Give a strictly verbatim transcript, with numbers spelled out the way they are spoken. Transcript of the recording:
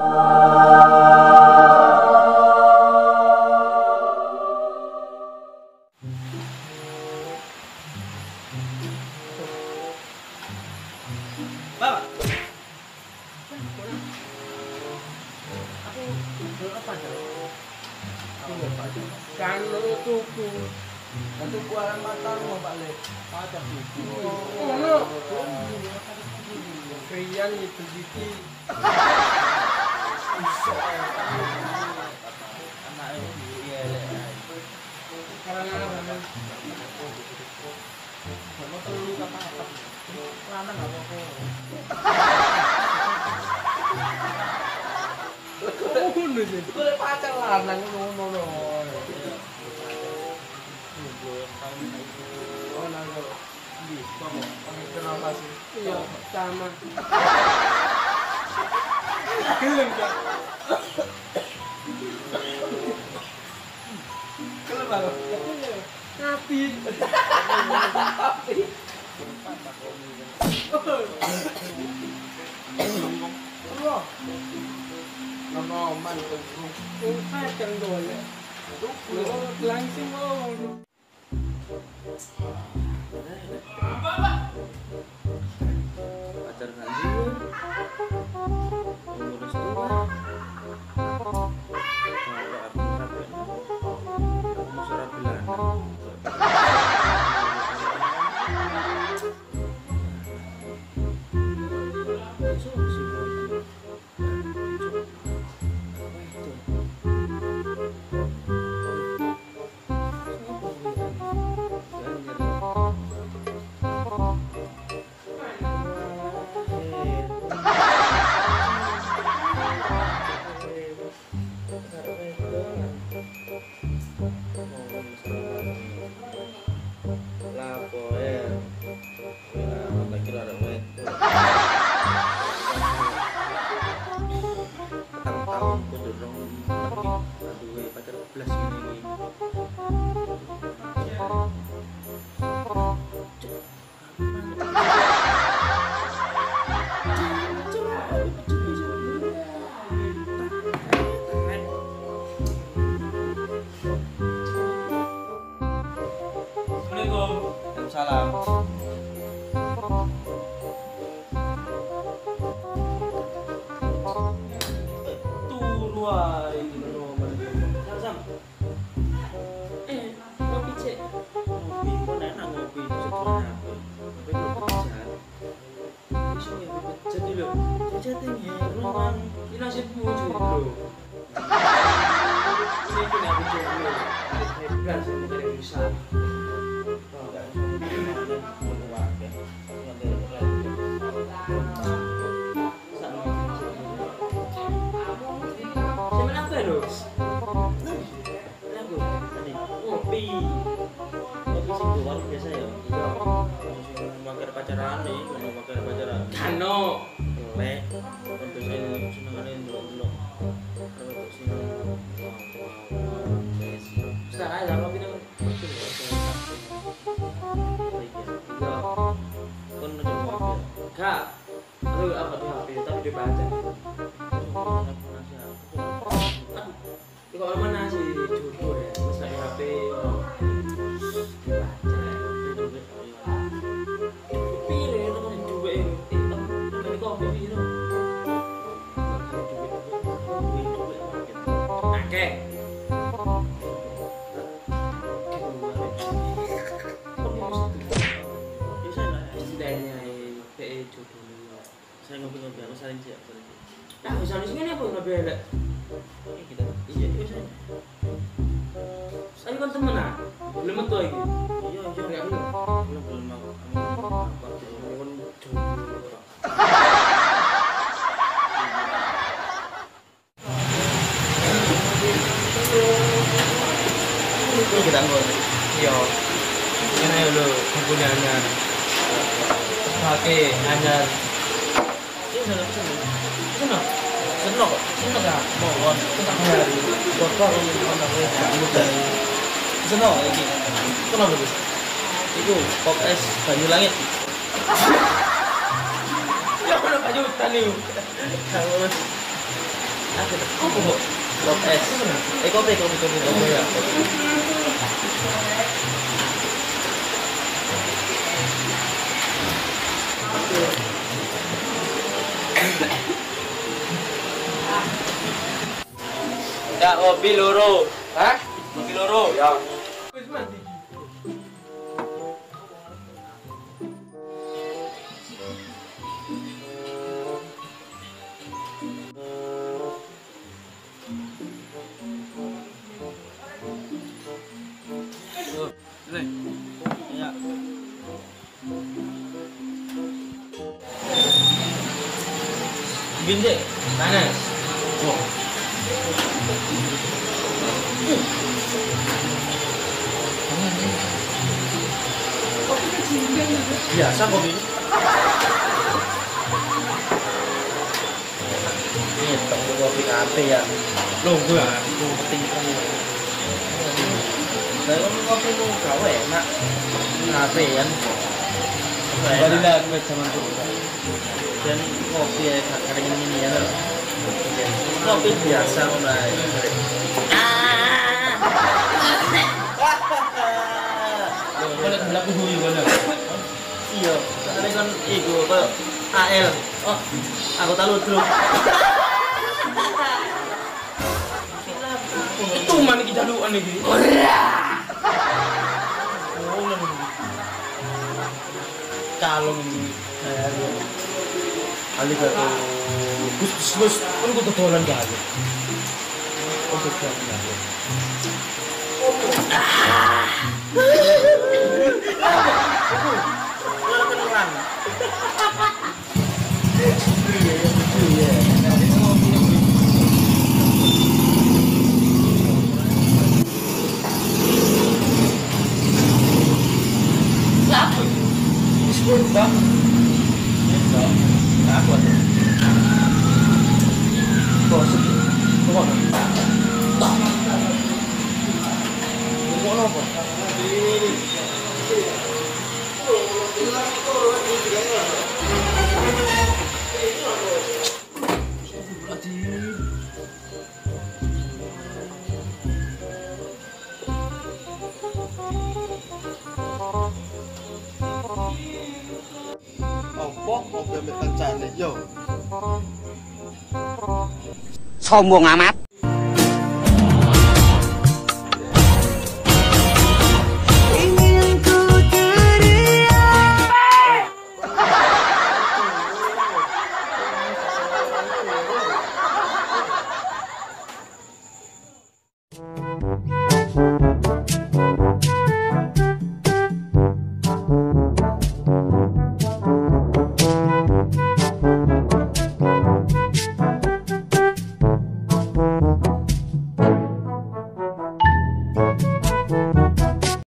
Bapak. Aku jual apa aja? Aku lupa aja. Kan lu tuku. Nanti bualan mata lu Pak Le. Ada tuku. Oh, no. Krian itu gigi. Iso. Anak ini iya le. Karena sama perlu apa-apa. Lanang enggak apa-apa. Oh, ngono sih. Kowe pacar lanang ngono lho. Oh, nang ndi? Kamu kenapa sih? Iya, sama. Gelem kan? Gelem apa? Ngapi. Ngapi. Allah. Nono mantu. Oh, pacar dole. Lo langsung mau. Pacar nanti. Ngurus tua. Kalau aku rapi. Kamu surat bilang. Salam. Turu ae iki lho. Sam. Eh, kopi cek. Kopi kok enak ngopi sekolah. Kopi kerjaan. Iso ya jadi lho. Jadi ya ruang iki nasibmu lho. Ini kena dicoba. Hebat sih mencari usaha. Biasa ya. Iya. Mager pacaran nih, kalau mager pacaran. Kano. Lek. Untuk sing senengane ndelok-ndelok. Terus sing sekarang ya kopi nang. Iya. Kon njowo. Kak. Aduh apa di H P tapi dibaca. Itu kalau mana sih jodoh ya, terus di H P saya ngopi-ngopi aku saling siap saling siap. Nah, bisa di sini apa ngopi elek? Iya kita. Iya, bisa. Saya kan temen ah. Belum metu iki. Iya, iya enggak belum. Belum belum aku. Apa telepon jodoh. Ini kita ngomong. Iya. Ini lho penggunaannya. Oke, hanya senang senang senang senang kok senang kan mohon senang hari kotor mohon aku kamu dari senang lagi kenapa bagus itu pop es banyu langit ya mana banyu tani harus Aku kopi kok. Lop es. Eh kopi kopi kopi kopi ya. Ya kopi loro. Hah? Kopi loro. Ya. Wis mandi. Ya. Binde, panas. Oh. Kopi kecimbang biasa kopi ini. Ini temu kopi kafe ya. Loh, gue aku ketinggian. Lah kopi lu gawe enak. Kafe kan. Kembali lagi ke zaman dulu. Dan kopi ya kadang ini ya. Kopi biasa mulai. Boleh berlaku dulu boleh. Iya, soalnya kan iku kok A L. Oh, aku tahu terus. Itu mana kita luan iki. Ora. Kalung ini. Ali batu. Bus bus bus. Kan gua dodolan gak. Untuk jalan. Ah. Sombong amat.